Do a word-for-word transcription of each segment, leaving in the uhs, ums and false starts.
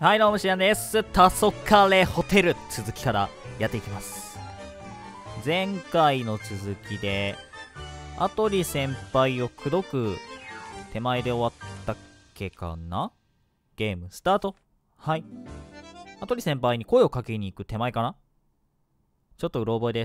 はい、どうもしやんです。タソカレホテル、続きからやっていきます。前回の続きで、アトリ先輩を口説く手前で終わったっけかな。ゲームスタート。はい。アトリ先輩に声をかけに行く手前かな。ちょっとうろ覚えです。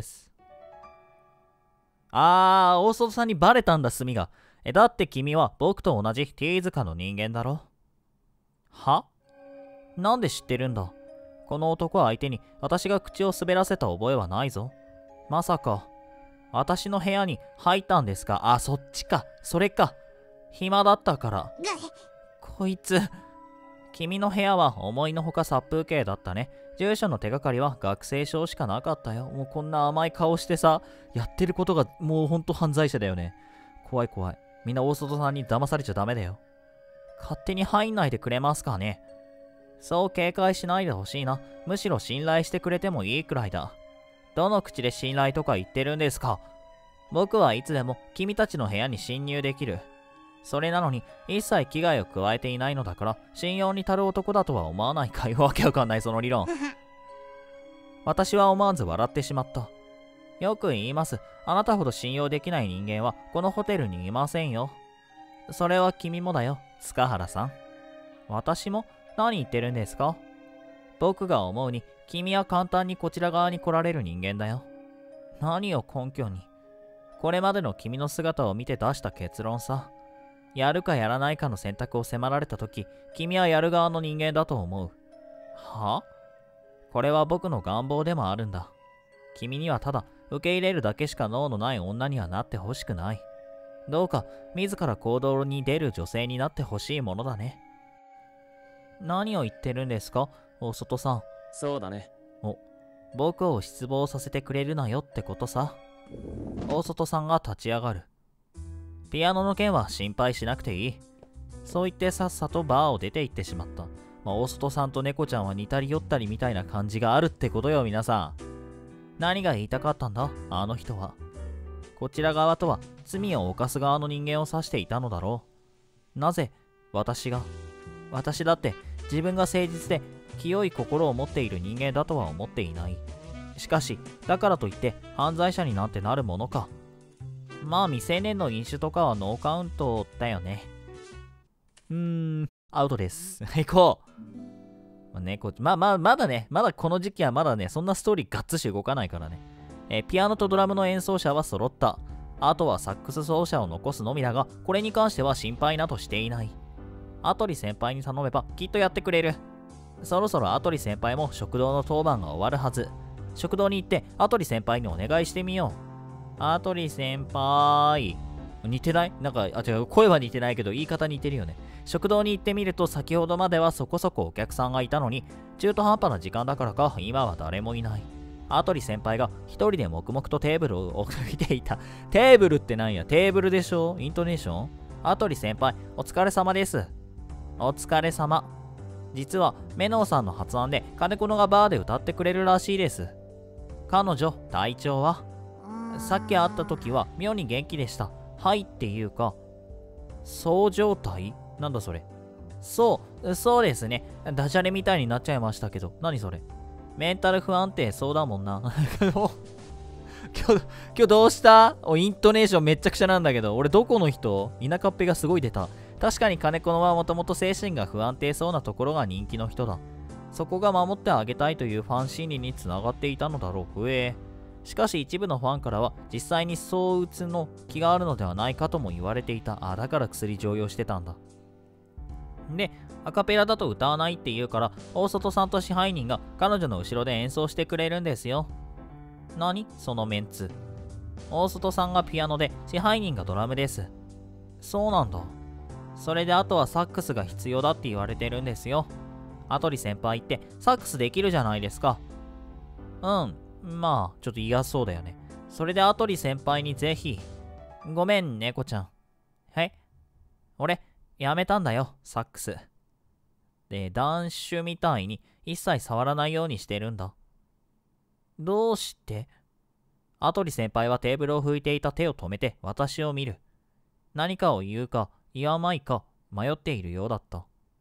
あー、大外さんにバレたんだ、墨が。え、だって君は僕と同じ T 塚の人間だろ。は？なんで知ってるんだ。この男相手に私が口を滑らせた覚えはないぞ。まさか、私の部屋に入ったんですか。あ、そっちか。それか。暇だったから。こいつ。君の部屋は思いのほか殺風景だったね。住所の手がかりは学生証しかなかったよ。もうこんな甘い顔してさ、やってることがもうほんと犯罪者だよね。怖い怖い。みんな大外さんに騙されちゃダメだよ。勝手に入んないでくれますかね。そう警戒しないでほしいな。むしろ信頼してくれてもいいくらいだ。どの口で信頼とか言ってるんですか。僕はいつでも君たちの部屋に侵入できる。それなのに一切危害を加えていないのだから信用に足る男だとは思わないかい。わけわかんないその理論。私は思わず笑ってしまった。よく言います。あなたほど信用できない人間はこのホテルにいませんよ。それは君もだよ、塚原さん。私も？何言ってるんですか。僕が思うに君は簡単にこちら側に来られる人間だよ。何を根拠に。これまでの君の姿を見て出した結論さ。やるかやらないかの選択を迫られたとき、君はやる側の人間だと思う。は？これは僕の願望でもあるんだ。君にはただ受け入れるだけしか脳のない女にはなってほしくない。どうか自ら行動に出る女性になってほしいものだね。何を言ってるんですか、大外さん。 そうだね。 お、僕を失望させてくれるなよってことさ。大外さんが立ち上がる。ピアノの件は心配しなくていい。そう言ってさっさとバーを出て行ってしまった。まあ、大外さんと猫ちゃんは似たり寄ったりみたいな感じがあるってことよ、皆さん。何が言いたかったんだ、あの人は。こちら側とは罪を犯す側の人間を指していたのだろう。なぜ私が。私だって自分が誠実で清い心を持っている人間だとは思っていない。しかしだからといって犯罪者になんてなるものか。まあ未成年の飲酒とかはノーカウントだよね。うーん、アウトです。行こう。まあ、ね、こまあまあまだね、まだこの時期はまだね、そんなストーリーガッツし動かないからね。えピアノとドラムの演奏者は揃った。あとはサックス奏者を残すのみだが、これに関しては心配などしていない。アトリ先輩に頼めばきっとやってくれる。そろそろアトリ先輩も食堂の当番が終わるはず。食堂に行ってアトリ先輩にお願いしてみよう。アトリ先輩。似てない？なんか、あ、違う、声は似てないけど言い方似てるよね。食堂に行ってみると先ほどまではそこそこお客さんがいたのに、中途半端な時間だからか今は誰もいない。アトリ先輩が一人で黙々とテーブルを見ていた。テーブルってなんや？テーブルでしょ？イントネーション？アトリ先輩、お疲れ様です。お疲れ様。実はメノウさんの発案で金子のがバーで歌ってくれるらしいです。彼女、体調は？さっき会った時は妙に元気でした。はいっていうか、そう状態？なんだそれ。そう、そうですね。ダジャレみたいになっちゃいましたけど、何それ。メンタル不安定そうだもんな。今日、今日どうした？お、イントネーションめっちゃくちゃなんだけど、俺どこの人？田舎っぺがすごい出た。確かに金子のはもともと精神が不安定そうなところが人気の人だ。そこが守ってあげたいというファン心理につながっていたのだろう。ふえ。しかし一部のファンからは実際にそううつの気があるのではないかとも言われていた。あ、だから薬常用してたんだ。で、アカペラだと歌わないって言うから、大外さんと支配人が彼女の後ろで演奏してくれるんですよ。何？そのメンツ。大外さんがピアノで支配人がドラムです。そうなんだ。それであとはサックスが必要だって言われてるんですよ。アトリ先輩ってサックスできるじゃないですか。うん、まあちょっと嫌そうだよね。それでアトリ先輩にぜひ。ごめん猫ちゃん。はい。俺やめたんだよ、サックス。で、男子みたいに一切触らないようにしてるんだ。どうして？アトリ先輩はテーブルを拭いていた手を止めて私を見る。何かを言うか言わないか迷っているようだった。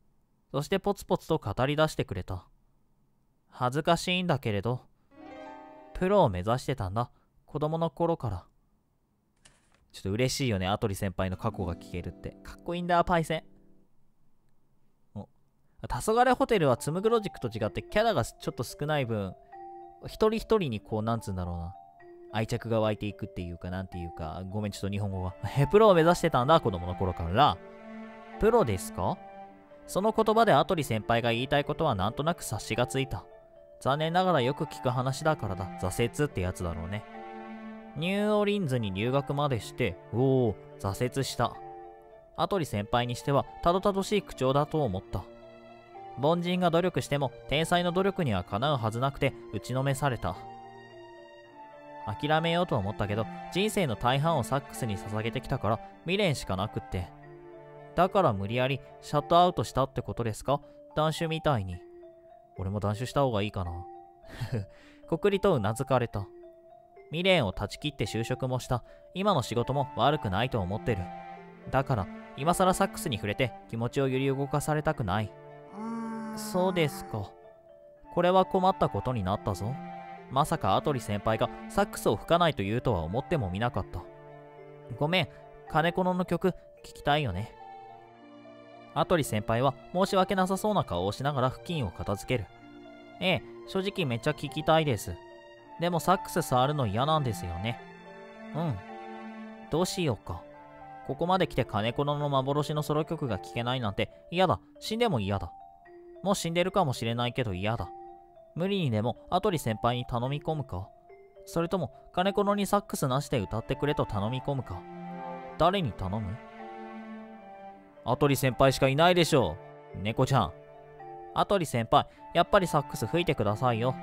そしてポツポツと語り出してくれた。恥ずかしいんだけれど、プロを目指してたんだ、子供の頃から。ちょっと嬉しいよね、アトリ先輩の過去が聞けるって。かっこいいんだ、パイセン。お、黄昏ホテルはツムグロジックと違ってキャラがちょっと少ない分、一人一人にこう、なんつうんだろうな。愛着が湧いていくっていうか、なんていうか、ごめん、ちょっと日本語が。え、プロを目指してたんだ、子供の頃から。プロですか？その言葉でアトリ先輩が言いたいことはなんとなく察しがついた。残念ながらよく聞く話だからだ。挫折ってやつだろうね。ニューオリンズに留学までして、おお、挫折した。アトリ先輩にしてはたどたどしい口調だと思った。凡人が努力しても天才の努力にはかなうはずなくて打ちのめされた。諦めようと思ったけど、人生の大半をサックスに捧げてきたから未練しかなくって。だから無理やりシャットアウトしたってことですか？断酒みたいに。俺も断酒した方がいいかな。こくりとうなずかれた。未練を断ち切って就職もした。今の仕事も悪くないと思ってる。だから今更サックスに触れて気持ちを揺り動かされたくない。そうですか。これは困ったことになったぞ。まさかアトリ先輩がサックスを吹かないと言うとは思ってもみなかった。ごめん、金子の曲聞きたいよね。アトリ先輩は申し訳なさそうな顔をしながら付近を片付ける。ええ、正直めっちゃ聞きたいです。でもサックス触るの嫌なんですよね。うん。どうしようか。ここまで来て金子の幻のソロ曲が聴けないなんて嫌だ。死んでも嫌だ。もう死んでるかもしれないけど嫌だ。無理にでもアトリ先輩に頼み込むか。それとも金子のにサックスなしで歌ってくれと頼み込むか。誰に頼む？アトリ先輩しかいないでしょう。猫ちゃん。アトリ先輩、やっぱりサックス吹いてくださいよ。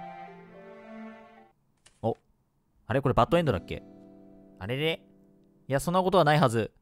お、あれこれバッドエンドだっけ？あれれ？いや、そんなことはないはず。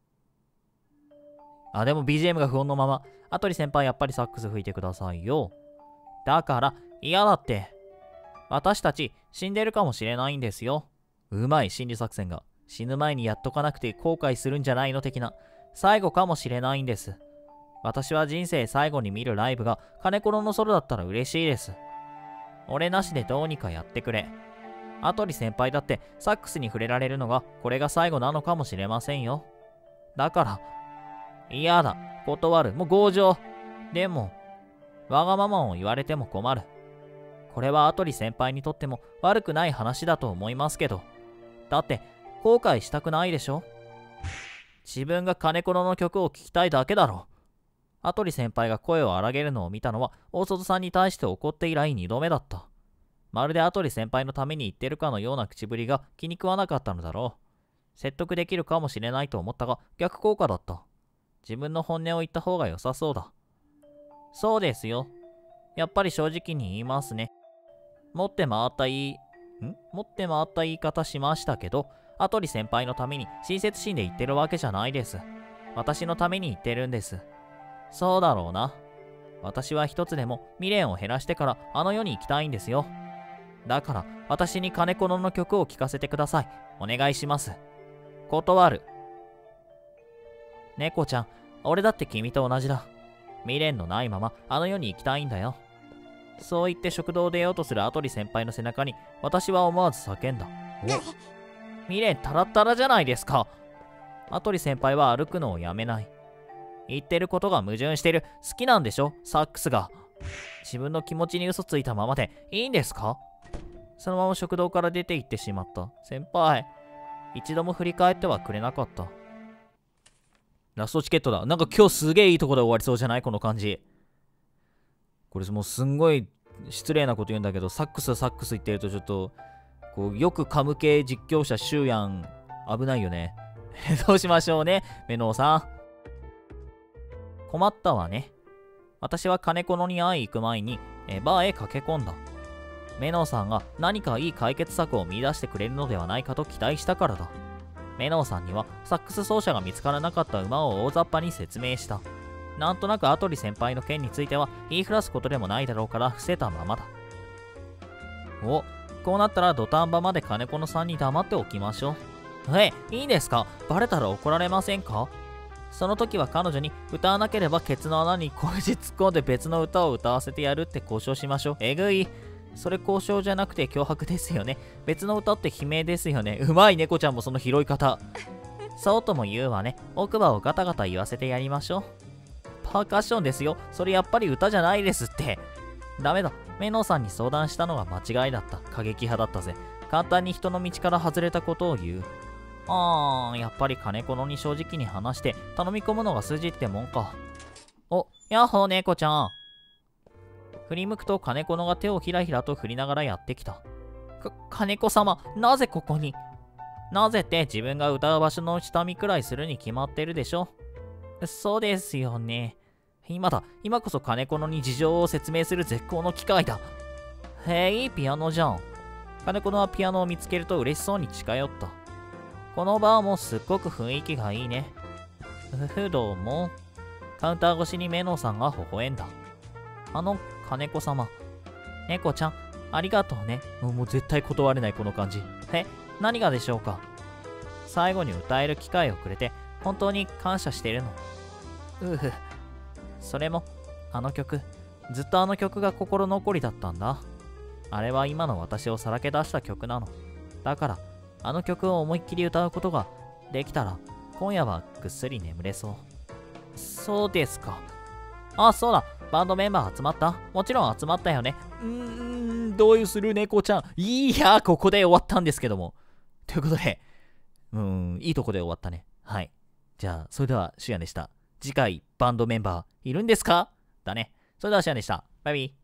あ、でも ビージーエム が不穏のまま。アトリ先輩やっぱりサックス吹いてくださいよ。だから嫌だって。私たち死んでるかもしれないんですよ。うまい心理作戦が。死ぬ前にやっとかなくて後悔するんじゃないの的な。最後かもしれないんです。私は人生最後に見るライブが金子のソロだったら嬉しいです。俺なしでどうにかやってくれ。アトリ先輩だってサックスに触れられるのがこれが最後なのかもしれませんよ。だから、嫌だ。断る。もう強情。でも、わがままを言われても困る。これはアトリ先輩にとっても悪くない話だと思いますけど。だって、後悔したくないでしょ？自分が金子の曲を聴きたいだけだろ。アトリ先輩が声を荒げるのを見たのは大外さんに対して怒って以来にどめだった。まるでアトリ先輩のために言ってるかのような口ぶりが気に食わなかったのだろう。説得できるかもしれないと思ったが逆効果だった。自分の本音を言った方が良さそうだ。そうですよ。やっぱり正直に言いますね。持って回ったいい、ん持って回った言い方しましたけど、アトリ先輩のために親切心で言ってるわけじゃないです。私のために言ってるんです。そうだろうな。私は一つでも未練を減らしてからあの世に行きたいんですよ。だから私に金子の曲を聴かせてください。お願いします。断る。猫ちゃん、俺だって君と同じだ。未練のないままあの世に行きたいんだよ。そう言って食堂を出ようとするアトリ先輩の背中に私は思わず叫んだ。お、未練タラッタラじゃないですか。アトリ先輩は歩くのをやめない。言ってることが矛盾してる。好きなんでしょサックスが。自分の気持ちに嘘ついたままでいいんですか？そのまま食堂から出て行ってしまった。先輩、一度も振り返ってはくれなかった。ラストチケットだ。なんか今日すげえいいとこで終わりそうじゃない？この感じ。これもうすんごい失礼なこと言うんだけど、サックスサックス言ってるとちょっと、こう、よく噛む系実況者シュウヤン、危ないよね。どうしましょうね、メノウさん。困ったわね。私は金子のに会い行く前に、えバーへ駆け込んだ。メノウさんが何かいい解決策を見出してくれるのではないかと期待したからだ。メノウさんにはサックス奏者が見つからなかった馬を大雑把に説明した。なんとなくアトリ先輩の件については言いふらすことでもないだろうから伏せたままだ。お、こうなったら土壇場まで金子のさんに黙っておきましょう。え、いいんですか？バレたら怒られませんか？ その時は彼女に歌わなければケツの穴に小石突っ込んで別の歌を歌わせてやるって交渉しましょう。えぐい。それ交渉じゃなくて脅迫ですよね。別の歌って悲鳴ですよね。うまい猫ちゃんもその拾い方。そうとも言うわね。奥歯をガタガタ言わせてやりましょう。パーカッションですよ。それやっぱり歌じゃないですって。ダメだ。メノウさんに相談したのが間違いだった。過激派だったぜ。簡単に人の道から外れたことを言う。あー、やっぱり金子のに正直に話して頼み込むのが筋ってもんか。お、やっほー猫ちゃん。振り向くと金子のが手をひらひらと振りながらやってきた。か、金子様、なぜここに？なぜって自分が歌う場所の下見くらいするに決まってるでしょ。そうですよね。今だ、今こそ金子のに事情を説明する絶好の機会だ。へえ、いいピアノじゃん。金子のはピアノを見つけると嬉しそうに近寄った。このバーもすっごく雰囲気がいいね。ふふ、どうも。カウンター越しにメノウさんが微笑んだ。あの、金子様。猫ちゃん、ありがとうね。もう絶対断れないこの感じ。え、何がでしょうか。最後に歌える機会をくれて、本当に感謝しているの。うふ。それも、あの曲、ずっとあの曲が心残りだったんだ。あれは今の私をさらけ出した曲なの。だから、あの曲を思いっきり歌うことができたら、今夜はぐっすり眠れそう。そうですか。あ、そうだ。バンドメンバー集まった？もちろん集まったよね。うーん、どういうする猫ちゃん。いや、ここで終わったんですけども。ということで、うーん、いいとこで終わったね。はい。じゃあ、それでは、シュヤでした。次回、バンドメンバーいるんですか？だね。それでは、シュヤでした。バイビー。